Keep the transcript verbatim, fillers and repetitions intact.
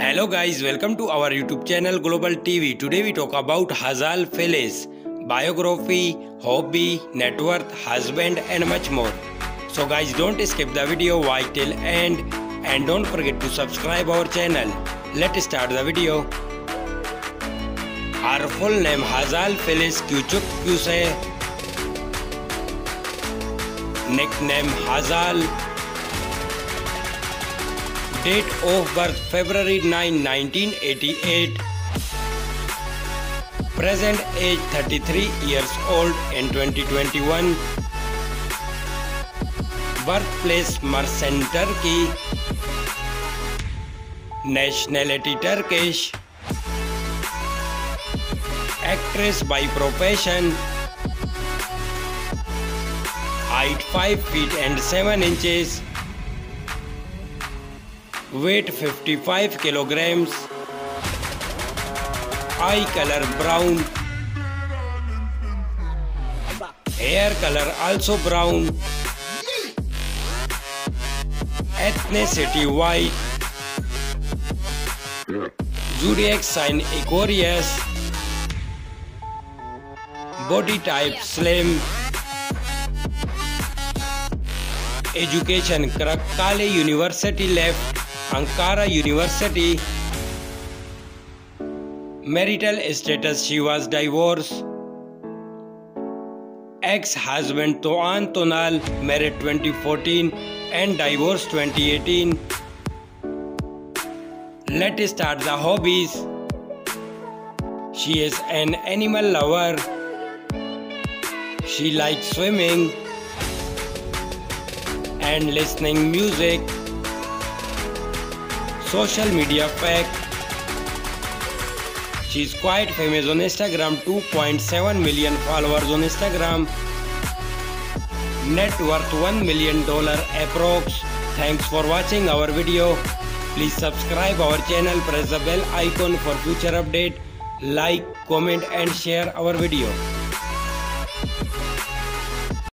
Hello guys, welcome to our YouTube channel Global T V. Today we talk about Hazal Feliz, biography, hobby, net worth, husband and much more. So guys, don't skip the video, watch till end and don't forget to subscribe our channel. Let's start the video. Her full name Hazal Feliz Küçük Küse, nickname Hazal. Date of birth February ninth nineteen eighty-eight. Present age thirty-three years old in twenty twenty-one. Birthplace Mersin, Turkey. Nationality Turkish. Actress by profession. Height five feet and seven inches. Weight fifty-five kilograms. Eye color brown. Hair color also brown. Ethnicity white. Zodiac sign Aquarius. Body type slim. Education Karakkale University left. Ankara University. Marital status she was divorced. Ex-husband Toan Tonal, married twenty fourteen and divorced twenty eighteen. Let's start the hobbies. She is an animal lover. She likes swimming and listening music. Social media fact. She's quite famous on Instagram, two point seven million followers on Instagram. Net worth one million dollars approx. Thanks for watching our video. Please subscribe our channel, press the bell icon for future update. Like, comment and share our video.